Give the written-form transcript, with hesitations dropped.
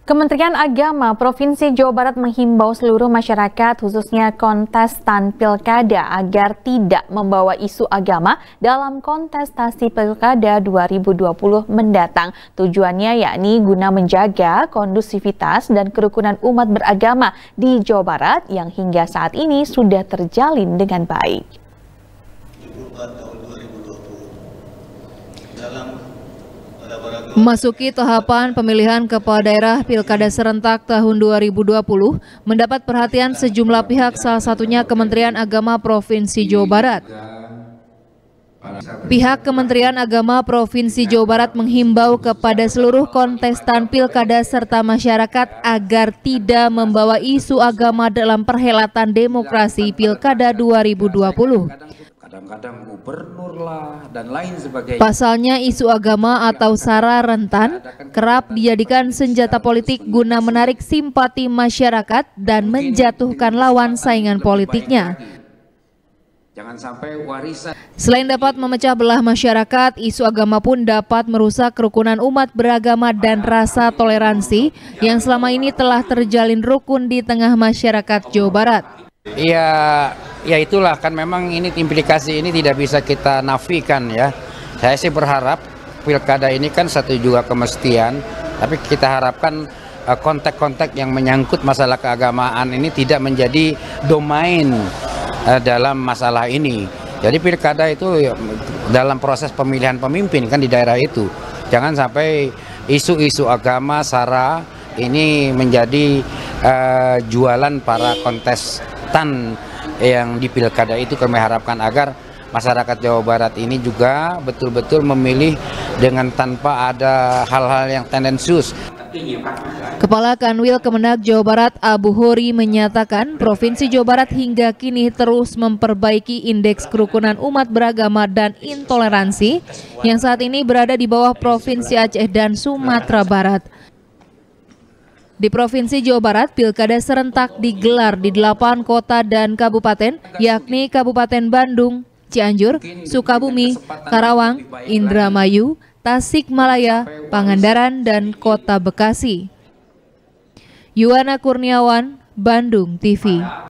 Kementerian Agama Provinsi Jawa Barat menghimbau seluruh masyarakat, khususnya kontestan pilkada, agar tidak membawa isu agama dalam kontestasi pilkada 2020 mendatang. Tujuannya yakni guna menjaga kondusivitas dan kerukunan umat beragama di Jawa Barat yang hingga saat ini sudah terjalin dengan baik. Memasuki tahapan pemilihan kepala daerah Pilkada serentak tahun 2020 mendapat perhatian sejumlah pihak, salah satunya Kementerian Agama Provinsi Jawa Barat. Pihak Kementerian Agama Provinsi Jawa Barat menghimbau kepada seluruh kontestan pilkada serta masyarakat agar tidak membawa isu agama dalam perhelatan demokrasi Pilkada 2020. Kadang-kadang gubernur lah dan lain sebagainya. Pasalnya isu agama atau sara rentan kerap dijadikan senjata politik guna menarik simpati masyarakat dan menjatuhkan lawan saingan politiknya. Jangan sampai warisan. Selain dapat memecah belah masyarakat, isu agama pun dapat merusak kerukunan umat beragama dan rasa toleransi yang selama ini telah terjalin rukun di tengah masyarakat Jawa Barat. Ya itulah kan, memang ini implikasi ini tidak bisa kita nafikan ya. Saya sih berharap pilkada ini kan satu juga kemestian, tapi kita harapkan konteks-konteks yang menyangkut masalah keagamaan ini tidak menjadi domain dalam masalah ini. Jadi pilkada itu dalam proses pemilihan pemimpin kan di daerah itu. Jangan sampai isu-isu agama, sara ini menjadi jualan para kontestan yang di pilkada itu. Kami harapkan agar masyarakat Jawa Barat ini juga betul-betul memilih dengan tanpa ada hal-hal yang tendensius. Kepala Kanwil Kemenag Jawa Barat Abu Hori menyatakan Provinsi Jawa Barat hingga kini terus memperbaiki indeks kerukunan umat beragama dan intoleransi yang saat ini berada di bawah Provinsi Aceh dan Sumatera Barat. Di Provinsi Jawa Barat, pilkada serentak digelar di 8 kota dan kabupaten, yakni Kabupaten Bandung, Cianjur, Sukabumi, Karawang, Indramayu, Tasikmalaya, Pangandaran, dan Kota Bekasi. Yuwana Kurniawan, Bandung TV.